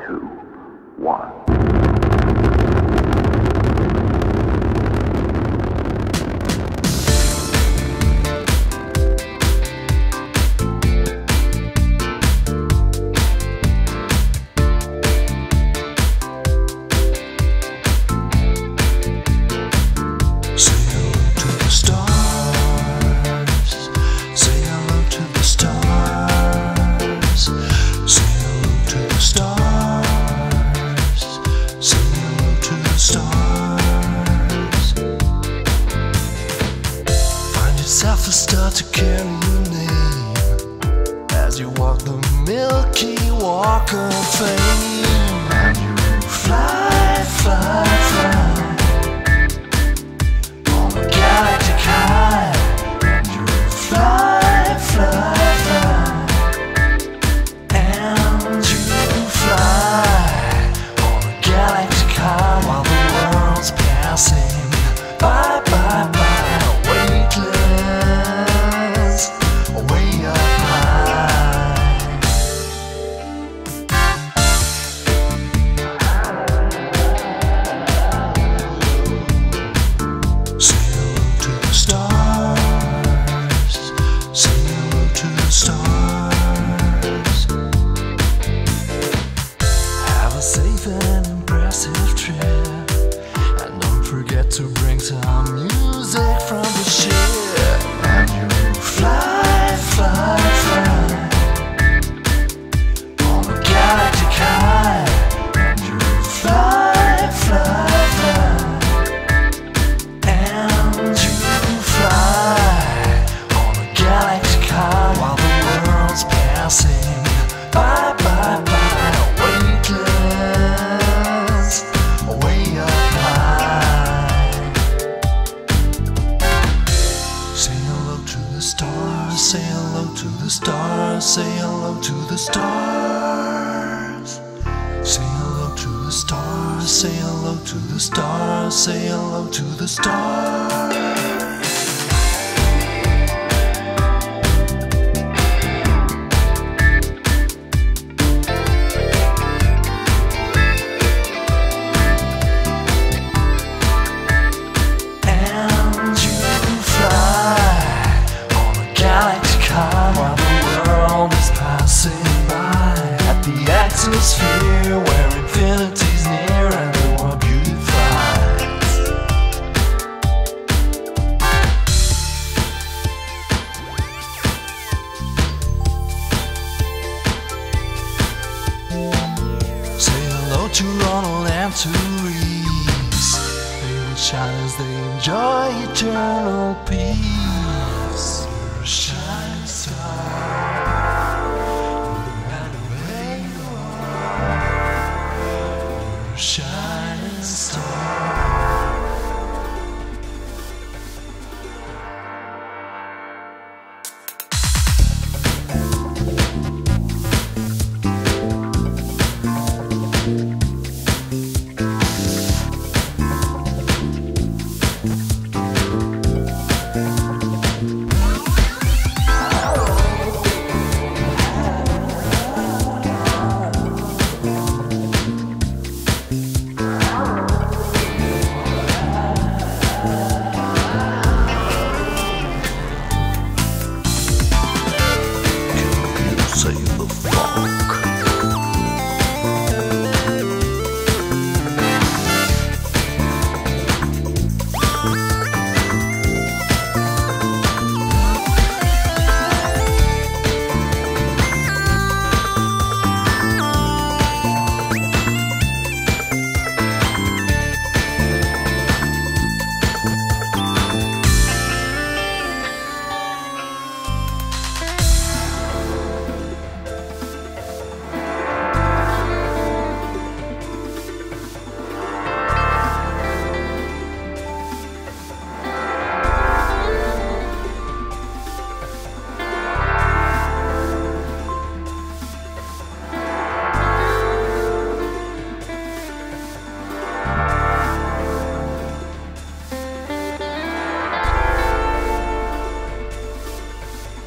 2, 1. Start to carry your name as you walk the Milky Walk of Fame. And you fly, fly, fly on the galactic high. And you fly, fly, fly. And you fly on the galactic high while the world's passing by, by, by. To bring some music from the ship. And you fly, fly, fly on the galactic high. And you fly, fly, fly. And you fly on the galactic high while the world's passing by, by, by. Weightless, way up high. Say hello to the stars, say hello to the stars, say hello to the stars. Say hello to the stars, say hello to the stars, say hello to the stars. Atmosphere where infinity's near and the world beautifies. Say hello to Ronald and to Reese. They will shine as they enjoy eternal peace. You're a shining star. Shining star.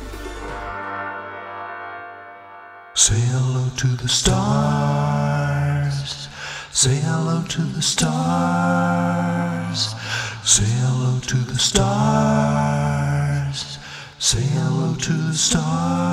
Say hello to the stars. Say hello to the stars. Say hello to the stars. Say hello to the stars.